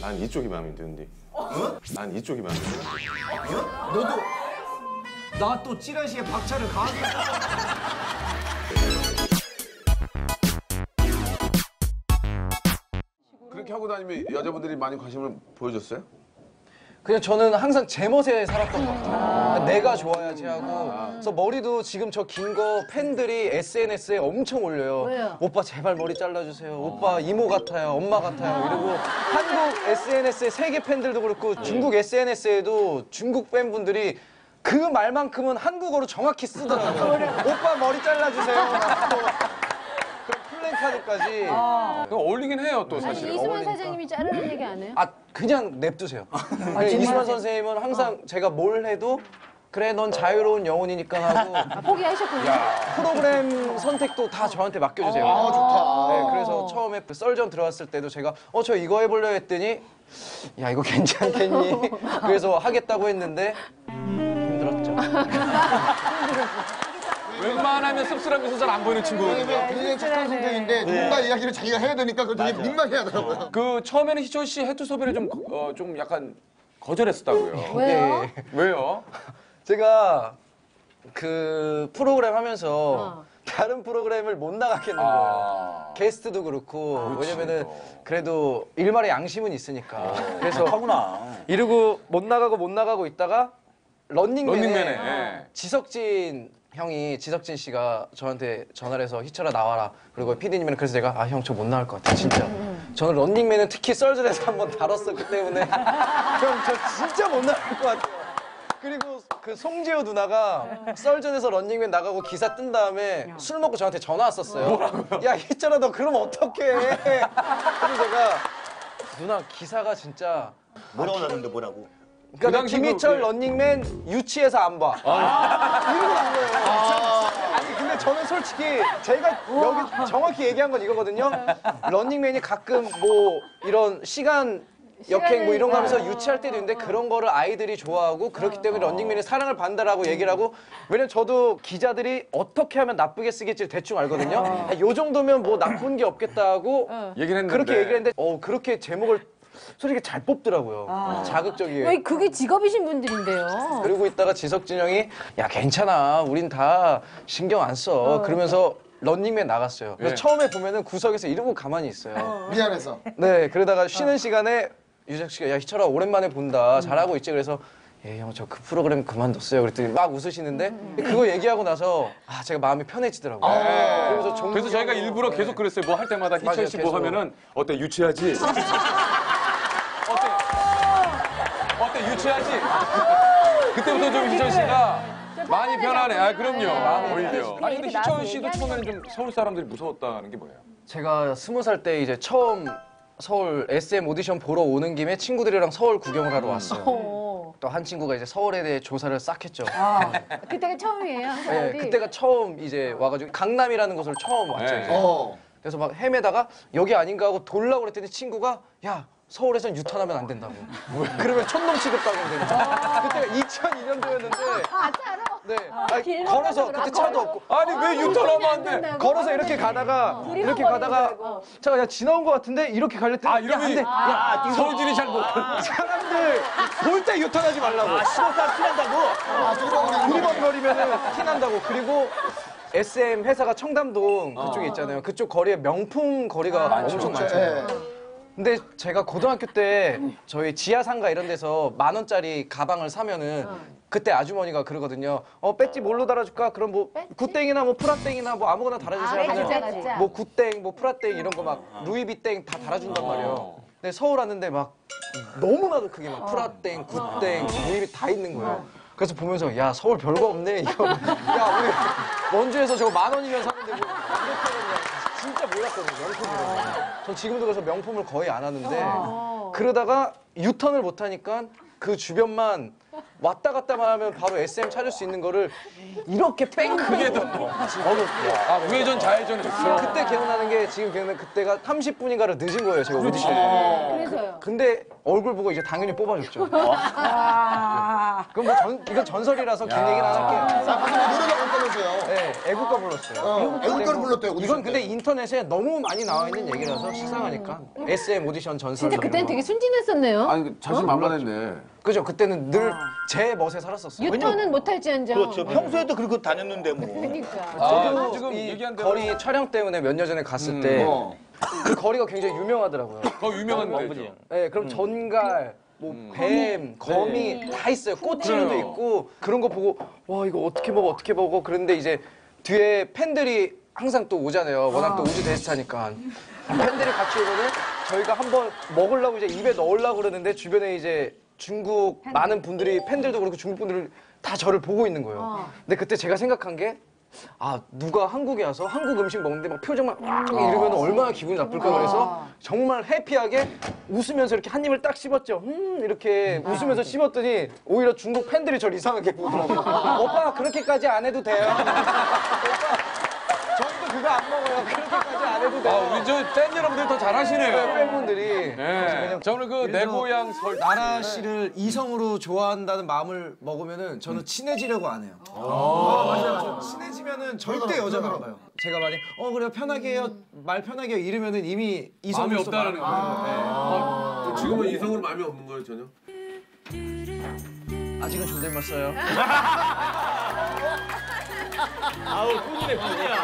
난 이쪽이 마음에 드는데. 난 이쪽이 마음에 드는데. 너도 나 또 찌라시에 박차를 가하게. 그렇게 하고 다니면 여자분들이 많이 관심을 보여줬어요? 그냥 저는 항상 제 멋에 살았던 것 같아요. 내가 좋아야지 하고. 그래서 머리도 지금 저 긴 거 팬들이 SNS에 엄청 올려요. 왜요? 오빠 제발 머리 잘라주세요. 오빠 이모 같아요. 엄마 같아요. 이러고 한국 SNS에 세계 팬들도 그렇고 중국 SNS에도 중국 팬분들이 그 말만큼은 한국어로 정확히 쓰더라고요. 오빠 머리 잘라주세요. 그런 플랜카드까지. 어울리긴 해요, 또 아니 사실. 이수만 사장님이 자르는 얘기 안 해요? 아 그냥 냅두세요. 이수만 선생님은 항상 제가 뭘 해도 그래 넌 자유로운 영혼이니까 하고 포기하셨군요. 프로그램 선택도 다 저한테 맡겨주세요. 아, 좋다. 네, 그래서 처음에 그 썰전 들어왔을 때도 제가 저 이거 해보려 했더니 야 이거 괜찮겠니? 그래서 하겠다고 했는데 힘들었죠. 웬만하면 씁쓸한 미소 잘 안 보이는 친구거든요. 굉장히 착한 성격인데 누군가 이야기를 자기가 해야 되니까 그걸 되게 민망해하더라고요. 그 처음에는 희철 씨 해투 섭외를 좀 약간 거절했었다고요. 왜요? 왜요? 제가 그 프로그램 하면서 다른 프로그램을 못 나가겠는 거예요. 게스트도 그렇고 왜냐면은 그래도 일말의 양심은 있으니까. 그래서 이러고 못 나가고 있다가 런닝맨에 예. 지석진 씨가 저한테 전화를 해서 희철아 나와라. 그리고 PD님은 그래서 제가 아 형 저 못 나갈 것 같아 진짜. 저는 런닝맨은 특히 썰전에서 한번 다뤘었기 때문에 형 저 진짜 못 나갈 것 같아요. 그리고 그 송지효 누나가 썰전에서 런닝맨 나가고 기사 뜬 다음에 술 먹고 저한테 전화 왔었어요. 야 희철아 너 그러면 어떡해. 그래서 제가 누나 기사가 진짜 뭐라고 나는데 뭐라고? 그러니까 김희철 런닝맨 유치해서 안 봐. 이러고 난 거예요. 아니 근데 저는 솔직히 제가 여기 정확히 얘기한 건 이거거든요. 런닝맨이 가끔 뭐 이런 시간 역행 뭐 이런 거 하면서 유치할 때도 있는데 그런 거를 아이들이 좋아하고 그렇기 때문에 런닝맨이 사랑을 받는다라고 얘기를 하고 왜냐면 저도 기자들이 어떻게 하면 나쁘게 쓰겠지를 대충 알거든요. 요 정도면 뭐 나쁜 게 없겠다 하고 얘기를 했는데. 그렇게 얘기를 했는데 그렇게 제목을 솔직히 잘 뽑더라고요. 자극적이에요. 왜 그게 직업이신 분들인데요? 그러고 있다가 지석진 형이 야 괜찮아 우린 다 신경 안 써. 그러면서 런닝맨 나갔어요. 그래서 처음에 보면은 구석에서 이러고 가만히 있어요. 미안해서. 네 그러다가 쉬는 시간에 유재석 씨가 야 희철아 오랜만에 본다 잘하고 있지 그래서 예 형 저 그 프로그램 그만뒀어요 그랬더니 막 웃으시는데 그거 얘기하고 나서 제가 마음이 편해지더라고요. 그래서 저희가 일부러 계속 그랬어요. 뭐 할 때마다 희철 씨 뭐 계속. 하면은 어때 유치하지? 어때 유치하지? 그때부터 좀 희철 씨가 많이 변하네. 아 그럼요. 오히려. 아니 근데 희철 씨도 처음에는 좀 서울 사람들이 무서웠다는 게 뭐예요? 제가 20살 때 이제 처음 서울 SM 오디션 보러 오는 김에 친구들이랑 서울 구경을 하러 왔어요. 또 한 친구가 이제 서울에 대해 조사를 싹 했죠. 그때가 처음이에요? 항상 네, 어디? 그때가 처음 이제 와가지고 강남이라는 곳을 처음 왔죠. 네. 이제. 그래서 막 헤매다가 여기 아닌가 하고 돌라고 그랬더니 친구가 야 서울에선 유턴하면 안 된다고. 그러면 촌놈 취급받으면 된다. 그때가 2002년도였는데 차로? 네. 길 걸어서 건너서 그때 차도 없고 아니 왜 유턴하면 안 돼? 된다고? 걸어서 이렇게 가다가 이렇게 가다가 차가 야 지나온 것 같은데 이렇게 갈랬더니 이러면 안 돼. 야 서울진이 잘 못. 사람들 볼 때 유턴하지 말라고. 15살 티난다고? 두리번거리면은 티난다고. 그리고 SM 회사가 청담동 그쪽에 있잖아요. 그쪽 거리에 명품 거리가 엄청 많잖아요. 근데 제가 고등학교 때 저희 지하상가 이런 데서 10,000원짜리 가방을 사면은 그때 아주머니가 그러거든요. 배지 뭘로 달아줄까? 그럼 뭐 굿땡이나 뭐 프라땡이나 뭐 아무거나 달아주세요. 하면 뭐 굿땡, 뭐 프라땡 이런 거 막 루이비땡 다 달아준단 말이에요. 근데 서울 왔는데 막 너무나도 크게 막 프라땡, 굿땡, 루이비 다 있는 거예요. 그래서 보면서 야 서울 별거 없네 이거. 야 우리 원주에서 저거 10,000원이면 사는데 뭐 이렇게 하냐. 진짜 몰랐거든요 명품이라고. 전 지금도 그래서 명품을 거의 안 하는데 그러다가 유턴을 못 하니까 그 주변만 왔다 갔다만 하면 바로 SM 찾을 수 있는 거를 이렇게 뺑크게 아, 우회전 좌회전을 했어. 그때 기억나는 게 지금 기억나는 그때가 30분인가를 늦은 거예요, 제가 오디션에. 그래서요. 근데 얼굴 보고 이제 당연히 뽑아줬죠. 그럼 뭐 이건 전설이라서 긴 얘기는 안 할게요. 자, 방금 노래가 어떠셨어요? 네, 애국가 불렀어요. 애국가를 불렀대요. 이건 근데 인터넷에 너무 많이 나와 있는 얘기라서 식상하니까. SM 오디션 전설. 진짜 그때는 되게 순진했었네요. 아니 자신 만만했네. 그죠? 그때는 늘 제 멋에 살았었어요. 유턴은 못할지언정. 그렇죠. 평소에도 그렇게 다녔는데 뭐. 그러니까. 저도 지금 이 얘기한 대로 거리 촬영 때문에 몇 년 전에 갔을 때 그 거리가 굉장히 유명하더라고요. 더 유명한 데죠. 네, 그럼 전갈, 뭐 뱀, 거미 다 있어요. 꽃치는도 있고 그런 거 보고 와 이거 어떻게 먹어 그런데 이제 뒤에 팬들이 항상 또 오잖아요. 워낙 또 우주 대스타니까 팬들이 같이 오면은 저희가 한번 먹으려고 이제 입에 넣으려고 그러는데 주변에 이제 중국 많은 분들이 팬들도 그렇고 중국 분들 다 저를 보고 있는 거예요. 근데 그때 제가 생각한 게 아 누가 한국에 와서 한국 음식 먹는데 막 표정만 이러면 얼마나 기분이 나쁠까 그래서 정말 해피하게 웃으면서 이렇게 한 입을 딱 씹었죠. 이렇게 웃으면서 씹었더니 오히려 중국 팬들이 저를 이상하게 보더라고요. 오빠 그렇게까지 안 해도 돼요. 오빠 저희도 그거 안 먹어요. 그렇게까지 안 해도 돼요. 아, 우리 저 팬 여러분들 더 잘하시네요. 팬분들이 네. 저는 그 내 고향 설 나라 씨를 이성으로 좋아한다는 마음을 먹으면은 저는 친해지려고 안 해요. 맞아요. 저 친해지면은 절대 여자가 안 봐요. 제가 만약 그래요 편하게 해요 말 편하게 해요 이러면은 이미 마음이 이성으로서 없다는 거예요. 지금은 이성으로 마음이 없는 거예요 전혀? 아직은 존댓말 써요. 아우 꾼이네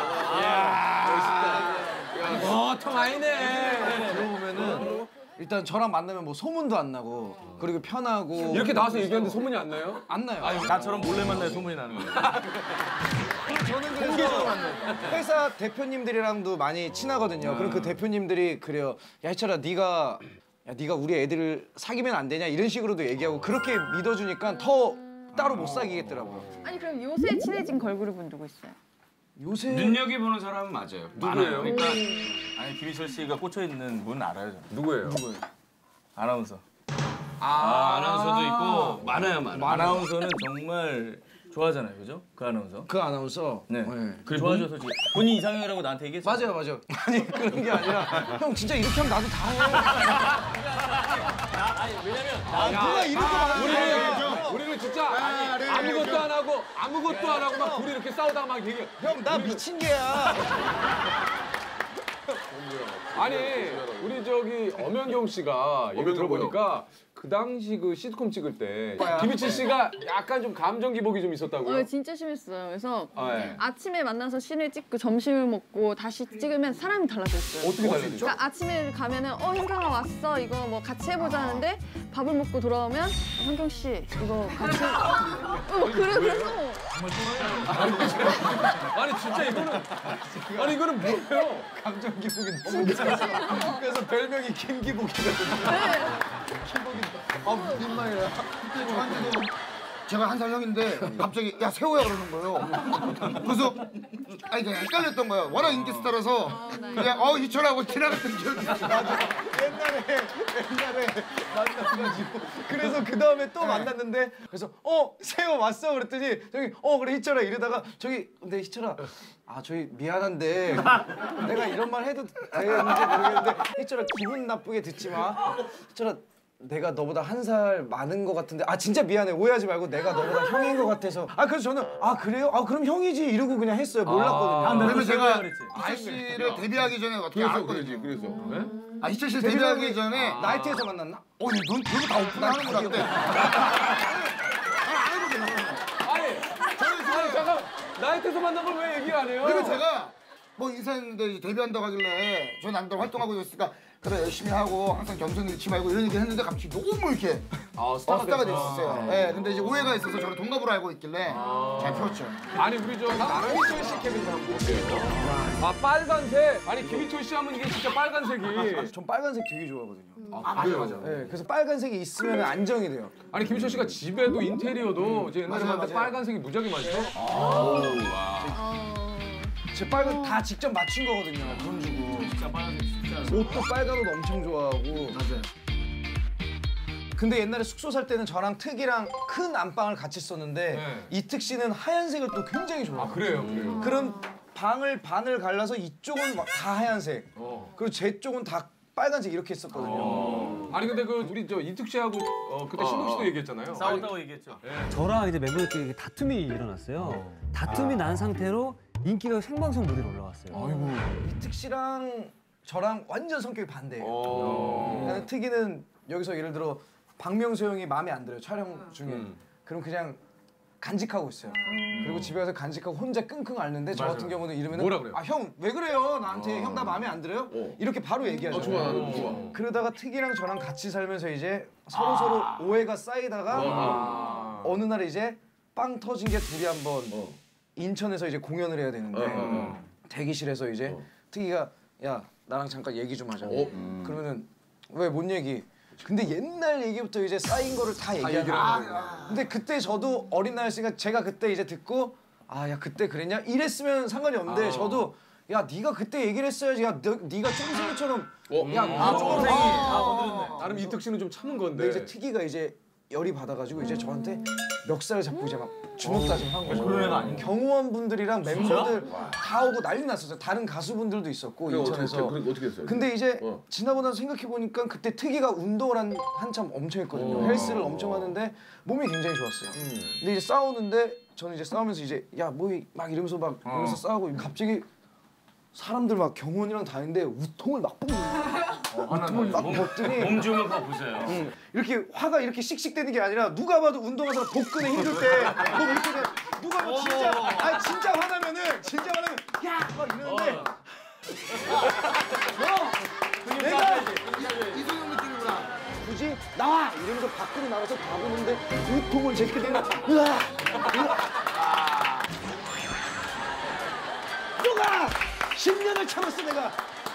꾼이야. 통 아니네. 들어보면은 일단 저랑 만나면 뭐 소문도 안 나고 그리고 편하고 이렇게 나와서 얘기하는데 소문이 안 나요? 안 나요. 나처럼 몰래 만나야 소문이 나는 거야. 저는 그래서 회사 대표님들이랑도 많이 친하거든요. 그럼 그 대표님들이 그래요. 야 희철아 네가 우리 애들을 사귀면 안 되냐 이런 식으로도 얘기하고 그렇게 믿어주니까 더 따로 못 사귀겠더라고요. 아니 그럼 요새 친해진 걸그룹은 누구 있어요? 요새 눈여겨보는 사람은 맞아요. 누구예요? 그러니까 아니 김희철 씨가 꽂혀 있는 분 알아요. 저는. 누구예요? 아나운서. 아나운서도 있고 많아요. 아나운서는 정말 좋아하잖아요, 그죠? 그 아나운서. 그 아나운서 네. 네. 좋아하죠, 솔직히. 본인 이상형이라고 나한테 얘기했어요. 맞아요. 아니 그런 게 아니라 형 진짜 이렇게 하면 나도 다 해. 누가 이렇게 말하는 우리는 진짜 아무것도 안 하고 막 둘이 이렇게 싸우다가 막 얘기. 형 나 미친 개야. 아니 우리 저기 엄연경 씨가 얘기 들어보니까 그 당시 그 시트콤 찍을 때 김희철 씨가 약간 좀 감정 기복이 좀 있었다고요? 진짜 심했어요. 그래서 네. 아침에 만나서 씬을 찍고 점심을 먹고 다시 찍으면 사람이 달라졌어요. 어떻게 달라지죠? 그러니까 아침에 가면은 현경아 왔어 이거 뭐 같이 해보자 하는데 밥을 먹고 돌아오면 현경 씨 이거 같이 그래서 아니 진짜 이거는 뭐예요? 감정 기복이 너무 심해. 그래서 별명이 김기복이거든요. 아, 무슨 말이야. 저한테도 제가 한 살 형인데 갑자기 야 세호야 그러는 거예요. 그래서 아니 그냥 헷갈렸던 거야. 워낙 인기 스타라서 그냥 희철하고 지나갔던 기억이 있어. 옛날에 만나가지고 그래서 그 다음에 또 만났는데 그래서 세호 왔어 그랬더니 저기 그래 희철아 이러다가 저기 근데 희철아 저희 미안한데 내가 이런 말 해도 되는지 모르겠는데 희철아 기분 나쁘게 듣지 마. 희철아 내가 너보다 한 살 많은 것 같은데 진짜 미안해 오해하지 말고 내가 너보다 형인 것 같아서 그래서 저는 그래요? 그럼 형이지 이러고 그냥 했어요. 몰랐거든요. 왜냐면 제가 희철 씨를 데뷔하기 전에 어떻게 알았거든요. 그래서. 희철 씨 데뷔하기 전에 나이트에서 만났나? 넌 그거 다 오픈하는구나 근데. 아니 잠깐 나이트에서 만난 걸 왜 얘기 안 해요? 그리고 제가 뭐 인사했는데 데뷔한다고 하길래 저 남들 활동하고 있으니까 그래 열심히 하고 항상 겸손히 잃지 말고 이런 얘기 했는데 갑자기 너무 이렇게 스타가 됐었어요. 네, 근데 이제 오해가 있어서 저를 동갑으로 알고 있길래 잘 풀었죠. 아니 우리 저 김희철 씨 캐릭터 한번 볼게요. 빨간색. 아니 김희철 씨 하면 이게 진짜 빨간색이. 전 빨간색 되게 좋아하거든요. 맞아요. 네, 그래서 빨간색이 있으면 안정이 돼요. 아니 김희철 씨가 집에도 인테리어도 제 옛날에 봤는데 빨간색이 무지하게 많죠? 제 빨간 다 직접 맞춘 거거든요. 돈 주고. 진짜 빨간색 진짜. 옷도 빨간 옷 엄청 좋아하고. 맞아요. 근데 옛날에 숙소 살 때는 저랑 특이랑 큰 안방을 같이 썼는데 네. 이특 씨는 하얀색을 또 굉장히 좋아해요. 그래요. 그런 방을 반을 갈라서 이쪽은 막 다 하얀색, 그리고 제 쪽은 다 빨간색 이렇게 했었거든요. 아니 근데 그 우리 저 이특 씨하고 그때 신동 씨도 얘기했잖아요. 싸웠다고 얘기했죠. 저랑 이제 멤버들끼리 다툼이 일어났어요. 다툼이 난 상태로 인기가 생방송 무대에 올라갔어요. 이특 씨랑 저랑 완전 성격이 반대예요. 나는 특이는 여기서 예를 들어 박명수 형이 마음에 안 들어요, 촬영 중에. 그럼 그냥 간직하고 있어요. 그리고 집에 가서 간직하고 혼자 끙끙 앓는데 저 같은 경우는 이러면은 뭐라 그래요? 아, 형 왜 그래요? 나한테 형 나 마음에 안 들어요? 이렇게 바로 얘기하죠. 좋아, 나도 좋아. 그러다가 특이랑 저랑 같이 살면서 이제 서로 오해가 쌓이다가 어느 날 이제 빵 터진 게 둘이 한번 인천에서 이제 공연을 해야 되는데 대기실에서 이제 특이가 야 나랑 잠깐 얘기 좀 하자. 그러면은 왜 뭔 얘기? 근데 옛날 얘기부터 이제 쌓인 거를 다 얘기하는 거예요. 근데 그때 저도 어린 나이였으니까 제가 그때 이제 듣고 아 야 그때 그랬냐? 이랬으면 상관이 없는데 저도 야 네가 그때 얘기를 했어야지. 야 네가 쫑생이처럼 나름 이특 씨는 좀 참은 건데. 근데 이제 특이가 이제 열이 받아가지고 이제 저한테 멱살을 잡고 이제 막 주먹 다짐 한 거죠. 그런 애가 아닌가? 경호원분들이랑 멤버들 다 오고 난리 났었어요. 다른 가수분들도 있었고 인천에서. 그래 어떻게 했어요? 근데 이제 지나고 나서 생각해 보니까 그때 특이가 운동을 한참 엄청 했거든요. 헬스를 엄청 하는데 몸이 굉장히 좋았어요. 근데 이제 싸우는데 저는 이제 싸우면서 이제 야 뭐 막 이러면서 막 이러면서 싸우고 갑자기 사람들 막 경호원이랑 다 있는데 우통을 막 뽑는 거예요. 우통을 막 벗더니 몸 주면 다 보세요. 이렇게 화가 이렇게 씩씩대는 게 아니라 누가 봐도 운동하서 복근에 힘들 때뭐 이렇게 돼. 누가 봐도 진짜 화나면은 야 막 이러는데 내가 이소영 느낌이구나. 굳이 나와 이러면서 밖으로 나가서 다 보는데 우통을 제게 되면 으아 누가 10년을 참았어 내가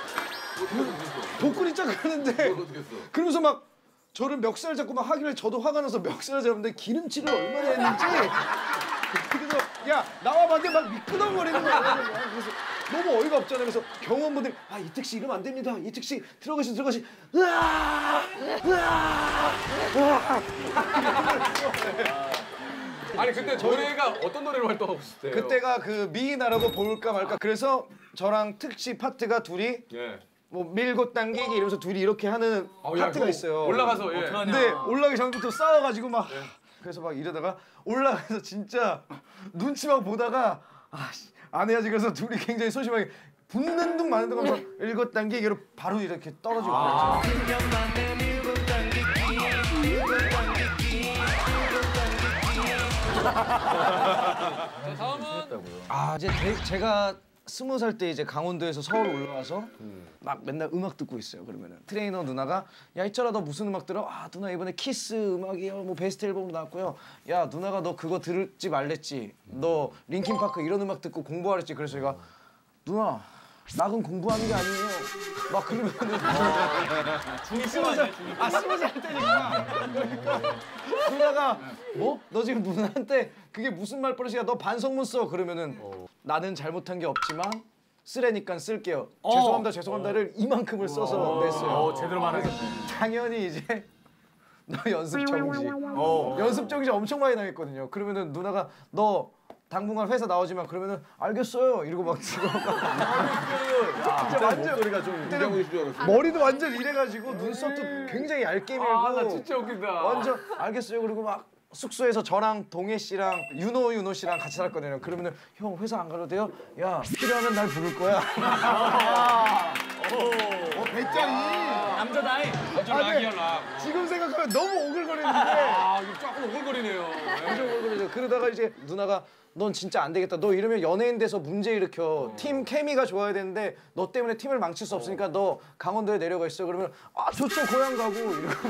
복근이 쫙 하는데 그러면서 막 저를 멱살 잡고 막 하길래 저도 화가 나서 멱살을 잡는데 기름칠을 얼마나 했는지 그래서 야 나와봤는데 막 미끄덩거리는 거야. 그래서 너무 어이가 없잖아요. 그래서 경호원분들 아 이특 씨 이러면 안 됩니다. 이특 씨 들어가시 으아 아니 그때 노래가 어떤 노래로 활동하고 있을 때요? 그때가 그 미나라고 볼까 말까. 그래서 저랑 특씨 파트가 둘이 뭐 밀고 당기기 이러면서 둘이 이렇게 하는 파트가 있어요. 올라가서 근데 올라가기 전부터 싸워가지고 막 그래서 막 이러다가 올라가서 진짜 눈치 막 보다가 안 해야지. 그래서 둘이 굉장히 소심하게 붙는 둥 마는 둥 하면서 밀고 당기기로 바로 이렇게 떨어지고 그랬죠. 다음은 이제 제가 20살 때 이제 강원도에서 서울 올라와서 막 맨날 음악 듣고 있어요. 그러면은 트레이너 누나가 야 있잖아 너 무슨 음악 들어? 아 누나 이번에 키스 음악이요. 뭐 베스트 앨범 나왔고요. 야 누나가 너 그거 들을지 말랬지. 너 링킨 파크 이런 음악 듣고 공부하랬지. 그래서 제가 누나 낙은 공부하는 게 아니에요. 막 그러면은 20살 때니까 그러니까 누나가 뭐? 너 지금 누나한테 그게 무슨 말버릇이야? 너 반성문 써. 그러면은 나는 잘못한 게 없지만 쓰래니까 쓸게요. 죄송합니다를 이만큼을 써서 냈어요. 제대로 말하겠네. 당연히 이제 너 연습 정지. 연습 정지 엄청 많이 당했거든요. 그러면은 누나가 너 당분간 회사 나오지만 그러면은 알겠어요 이러고 막 지금 진짜 완전 목소리가 좀 이경훈 씨줄 알았어. 머리도 완전 이래가지고 눈썹도 굉장히 얇게 밀고 나 진짜 웃긴다. 완전 알겠어요 그리고 막 숙소에서 저랑 동해 씨랑 윤호 씨랑 같이 살았거든요. 그러면은 형 회사 안 가도 돼요? 야 필요하면 날 부를 거야. 배짱이. 남자 나이. 아주 락이야 락. 지금 생각하면 너무 오글거리는데 이거 조금 오글거리네요. 엄청 오글거리죠. 그러다가 이제 누나가 넌 진짜 안 되겠다. 너 이러면 연예인 돼서 문제 일으켜. 팀 케미가 좋아야 되는데 너 때문에 팀을 망칠 수 없으니까 너 강원도에 내려가 있어. 그러면 아 좋죠 고향 가고 이러고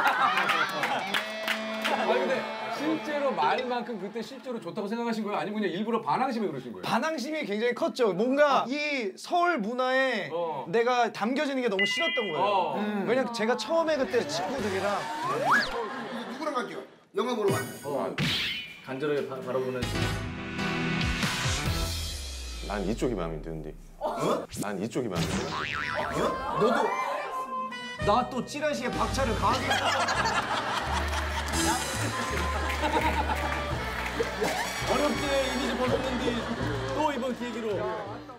아니 근데 실제로 말만큼 그때 실제로 좋다고 생각하신 거예요? 아니면 그냥 일부러 반항심에 그러신 거예요? 반항심이 굉장히 컸죠. 뭔가 이 서울 문화에 내가 담겨지는 게 너무 싫었던 거예요. 왜냐면 제가 처음에 그때 친구들이랑 누구랑 갈게요? 영화 보러 갈게요. 간절하게 바라보는. 난 이쪽이 마음에 드는데. 난 이쪽이 마음에 드는데. 너도 나 또 찌라시에 박차를 가하게 어렵게 이미지 벗었는데 또 이번 기회기로